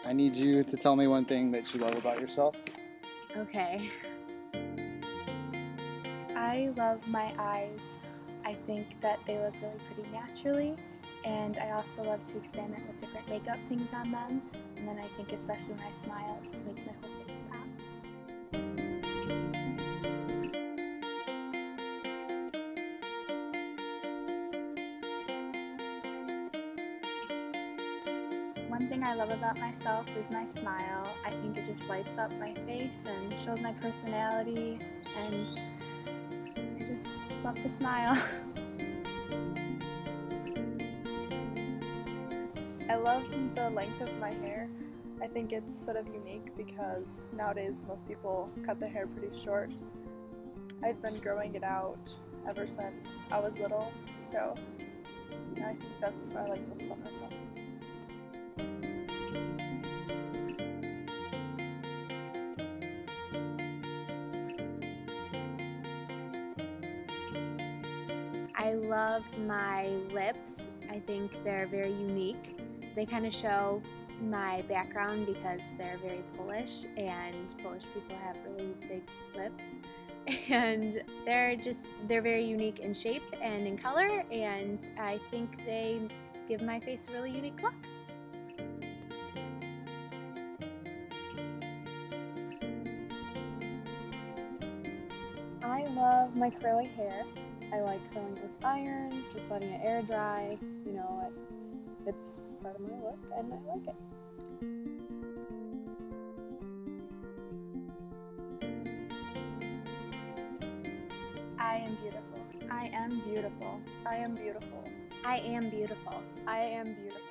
I need you to tell me one thing that you love about yourself. Okay. I love my eyes. I think that they look really pretty naturally, and I also love to experiment with different makeup things on them. And then I think especially when I smile, it just makes my whole face pop. One thing I love about myself is my smile. I think it just lights up my face and shows my personality, and I just love to smile. I love the length of my hair. I think it's sort of unique because nowadays most people cut their hair pretty short. I've been growing it out ever since I was little, so yeah, I think that's what I like most about myself. I love my lips. I think they're very unique. They kind of show my background because they're very Polish, and Polish people have really big lips. And they're very unique in shape and in color, and I think they give my face a really unique look. I love my curly hair. I like curling it with irons, just letting it air dry. You know, it's part of my look and I like it. I am beautiful. I am beautiful. I am beautiful. I am beautiful. I am beautiful.